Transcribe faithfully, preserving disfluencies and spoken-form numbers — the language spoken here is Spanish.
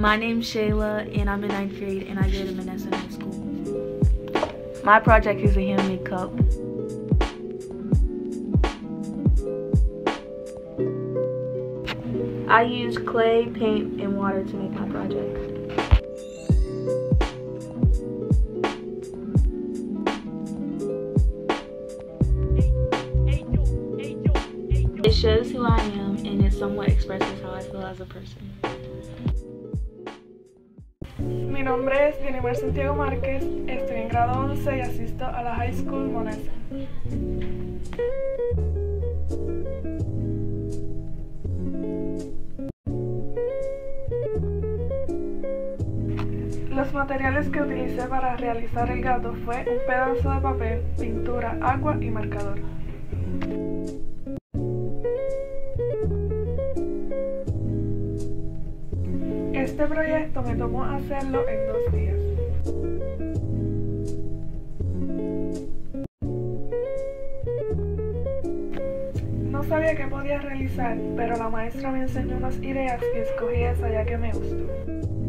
My name's Shayla, and I'm in ninth grade, and I go to Menneson High School. My project is a handmade cup. I use clay, paint, and water to make my project. It shows who I am, and it somewhat expresses how I feel as a person. Mi nombre es Jennifer Santiago Márquez, estoy en grado once y asisto a la High School Menneson. Los materiales que utilicé para realizar el gato fue un pedazo de papel, pintura, agua y marcador. Este proyecto me tomó hacerlo en dos días. No sabía qué podía realizar, pero la maestra me enseñó unas ideas y escogí esa ya que me gustó.